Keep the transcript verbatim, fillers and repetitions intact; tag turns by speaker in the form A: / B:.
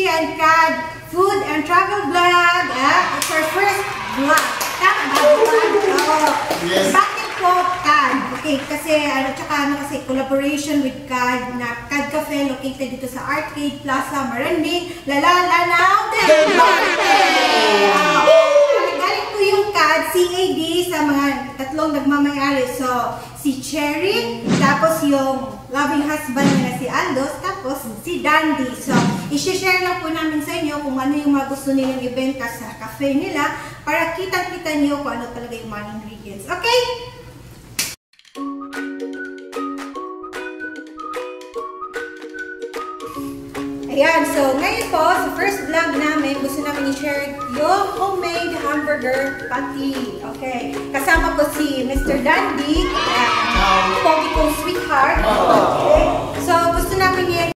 A: Peachy and C A D Food and Travel Vlog. Ah, it's our first vlog. Tama ba? Oo.
B: Yes.
A: Bakit po C A D? Okay, kasi ano, tsaka ano kasi collaboration with C A D na C A D Cafe located dito sa Arcade Plaza, Maranding, Lalalanaw del Norte. Galing po yung C A D, C A D sa mga tatlong nagmamayari. So, si Cherry, tapos yung loving husband niya na si Aldos, tapos si Dandy. So, i-share lang po namin sa inyo kung ano yung mga gusto nilang ibenta sa cafe nila para kita-kita niyo kung ano talaga yung mga ingredients. Okay? Ayan, so ngayon po, sa first vlog namin, gusto namin i-share yung homemade hamburger patty. Okay, kasama ko si Mister Dandy, uh, pogi kong sweetheart. Okay, so gusto namin